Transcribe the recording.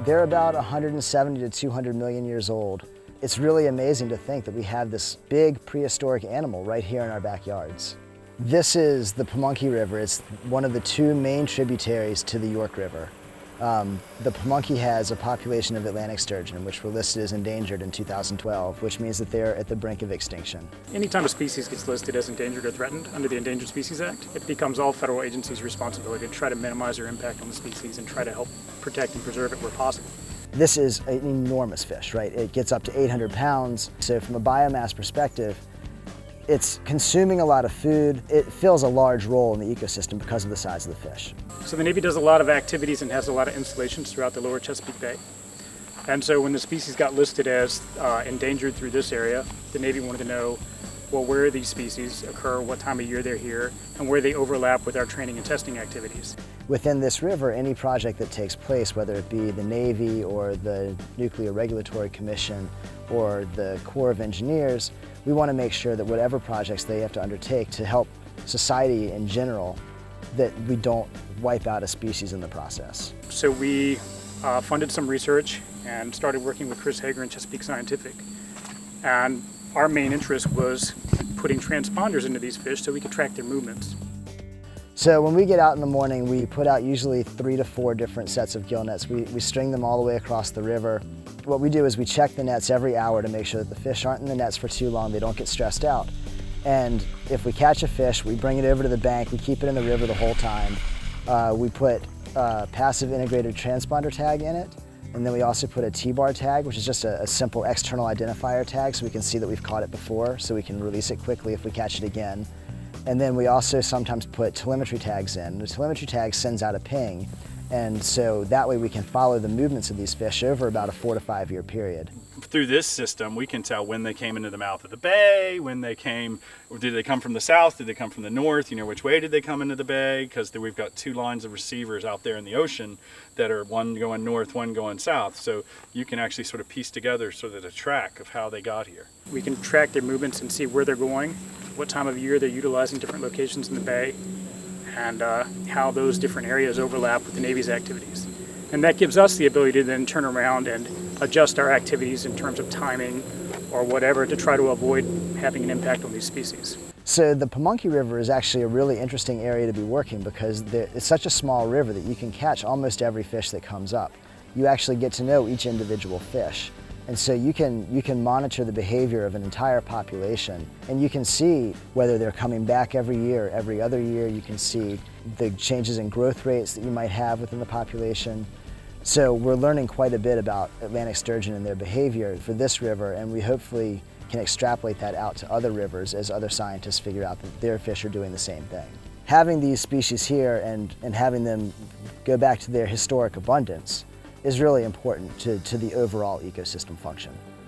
They're about 170 to 200 million years old. It's really amazing to think that we have this big prehistoric animal right here in our backyards. This is the Pamunkey River. It's one of the two main tributaries to the York River. The Pamunkey has a population of Atlantic sturgeon, which were listed as endangered in 2012, which means that they're at the brink of extinction. Anytime a species gets listed as endangered or threatened under the Endangered Species Act, it becomes all federal agencies' responsibility to try to minimize their impact on the species and try to help protect and preserve it where possible. This is an enormous fish, right? It gets up to 800 pounds. So from a biomass perspective, it's consuming a lot of food. It fills a large role in the ecosystem because of the size of the fish. So the Navy does a lot of activities and has a lot of installations throughout the lower Chesapeake Bay. And so when the species got listed as endangered through this area, the Navy wanted to know, well, where these species occur, what time of year they're here, and where they overlap with our training and testing activities. Within this river, any project that takes place, whether it be the Navy or the Nuclear Regulatory Commission or the Corps of Engineers, we want to make sure that whatever projects they have to undertake to help society in general, that we don't wipe out a species in the process. So we funded some research and started working with Hager and Chesapeake Scientific. And our main interest was putting transponders into these fish so we could track their movements. So when we get out in the morning, we put out usually 3 to 4 different sets of gill nets. We string them all the way across the river. What we do is we check the nets every hour to make sure that the fish aren't in the nets for too long, they don't get stressed out. And if we catch a fish, we bring it over to the bank, we keep it in the river the whole time. We put a passive integrated transponder tag in it, and then we also put a T-bar tag, which is just a simple external identifier tag so we can see that we've caught it before, so we can release it quickly if we catch it again. And then we also sometimes put telemetry tags in. The telemetry tag sends out a ping, and so that way we can follow the movements of these fish over about a 4 to 5 year period. Through this system, we can tell when they came into the mouth of the bay, when they came, or did they come from the south, did they come from the north, you know, which way did they come into the bay, because we've got 2 lines of receivers out there in the ocean that are one going north, one going south, so you can actually sort of piece together sort of a track of how they got here. We can track their movements and see where they're going, what time of year they're utilizing different locations in the bay, and how those different areas overlap with the Navy's activities. And that gives us the ability to then turn around and adjust our activities in terms of timing or whatever to try to avoid having an impact on these species. So the Pamunkey River is actually a really interesting area to be working because it's such a small river that you can catch almost every fish that comes up. You actually get to know each individual fish. And so you can monitor the behavior of an entire population, and you can see whether they're coming back every year, every other year. You can see the changes in growth rates that you might have within the population. So we're learning quite a bit about Atlantic sturgeon and their behavior for this river, and we hopefully can extrapolate that out to other rivers as other scientists figure out that their fish are doing the same thing. Having these species here and having them go back to their historic abundance is really important to the overall ecosystem function.